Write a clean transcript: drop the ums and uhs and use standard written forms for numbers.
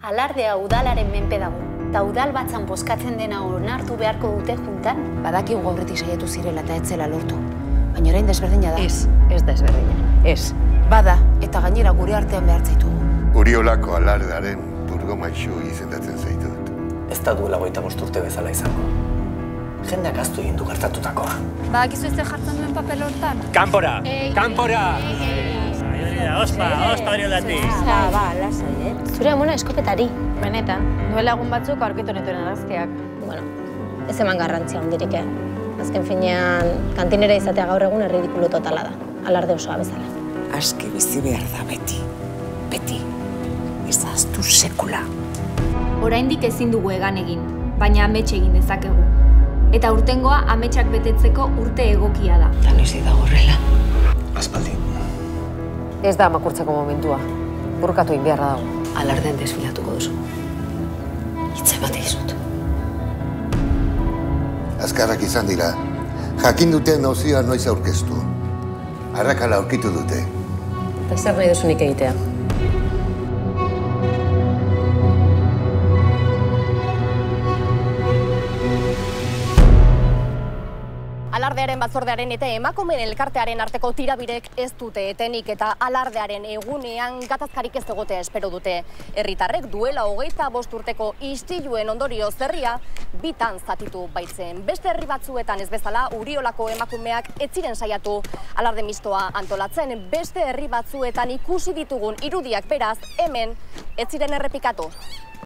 Alardea udalaren menpe dago, eta udal batzan bozkatzen dena onartu beharko dute juntan. Badakigu aurretik saiatu zirela eta ez zela lortu. Baina orain desberdina da. Ez desberdina. Ez. Bada, eta gainera gure artean behar zaitugu. Uriolako alardearen burgomaixu izendatzen zaitut. Ez da duela 25 urte bezala izango. Jendeak ahaztu egin du gertatutakoa. Badakizu ez jartzen duen papel hortan? Kanpora! Kanpora! Ospa hori oldatik. Lasai, Zure amona eskopetari. Benetan, duela egun batzuk aurkitu nituen argazkiak. Bueno, ez eman garrantzia hondirik, Azken finean, kantinera izatea gaur egun erridikulu totala da. Alarde osoa bezala. Aske bizi behar da beti. Beti. Ez ahaztu sekula. Oraindik ezin dugu egan egin, baina amets egin dezakegu. Eta urtengoa ametsak betetzeko urte egokia da. Eta noiz da horrela. Aspaldi. Ez da makurtzeko momentua. Burkatu egin beharra dago. Alardean desfilatuko duzu. Hitz emate dizut. Azkarrak izan dira. Jakin dute nozioa noiz aurkeztu. Arrakala aurkitu dute. Eta zer nahi duzunik egitea? Alardearen batzordearen eta emakumeen elkartearen arteko tirabirek ez dute etenik eta alardearen egunean gatazkarik ez egotea espero dute. Herritarrek duela 25 urteko istiluen ondorio zerria bitan zatitu baitzen. Beste herri batzuetan ez bezala Uriolako emakumeak ez ziren saiatu alarde mistoa antolatzen. Beste herri batzuetan ikusi ditugun irudiak beraz hemen ez ziren errepikatu.